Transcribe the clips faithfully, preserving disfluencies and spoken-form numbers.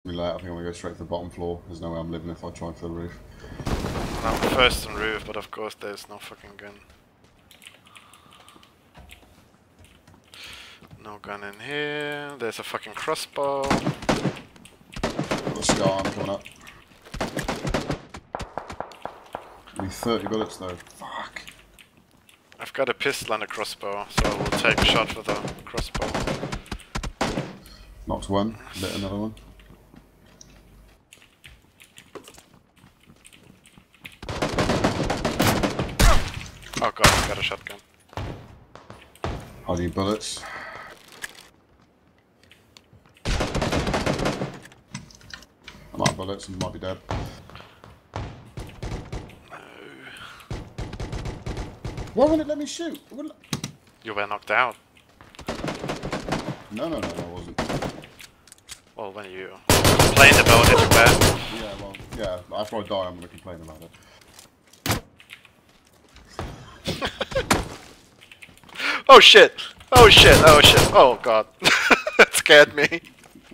Me late. I think I'm gonna go straight to the bottom floor. There's no way I'm living if I try for the roof. I'm first on roof, but of course there's no fucking gun. No gun in here. There's a fucking crossbow. Got a scar arm coming up. Need thirty bullets though. Fuck. I've got a pistol and a crossbow, so I will take a shot for the crossbow. Knocked one. Lit another one. Oh god, I got a shotgun. I need bullets. I'm out of bullets and might be dead. No. Why won't it let me shoot? It wouldn't let... You were knocked out. No, no, no, no, I wasn't. Well, when you complained about it, you were. Yeah, well, yeah, after I die, I'm gonna complain about it. Oh shit! Oh shit! Oh shit! Oh god. That scared me.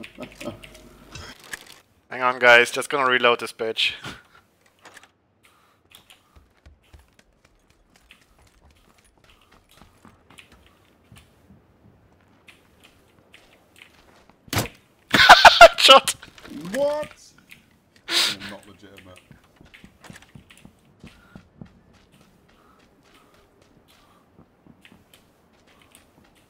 Hang on guys, just gonna reload this bitch. Shot! What? I'm gonna knock the